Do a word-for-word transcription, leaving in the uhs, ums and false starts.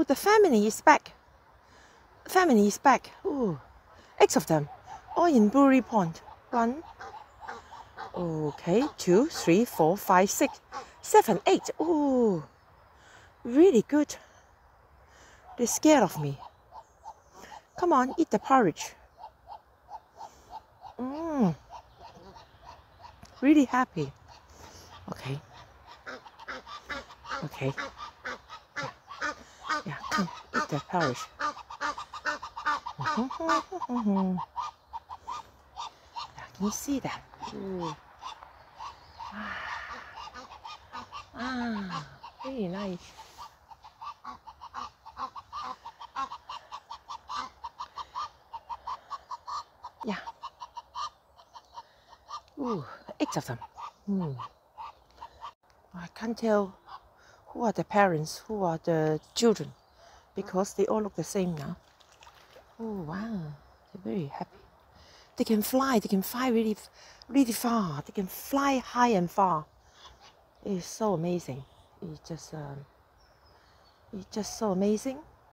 the family is back. Family is back. Oh, eight of them, all in brewery pond. One. Okay, two, three, four, five, six, seven, eight. Oh, really good. They're scared of me. Come on, eat the porridge. Mmm. Really happy. Okay. Okay. Yeah, yeah, come, eat the porridge. Yeah, can you see that? Ooh. Ah, really nice. Yeah. Ooh, eight of them. Hmm. I can't tell who are the parents, who are the children, because they all look the same now. Oh wow, they're very happy. They can fly. They can fly really, really far. They can fly high and far. It's so amazing. It's just, um, it's just so amazing.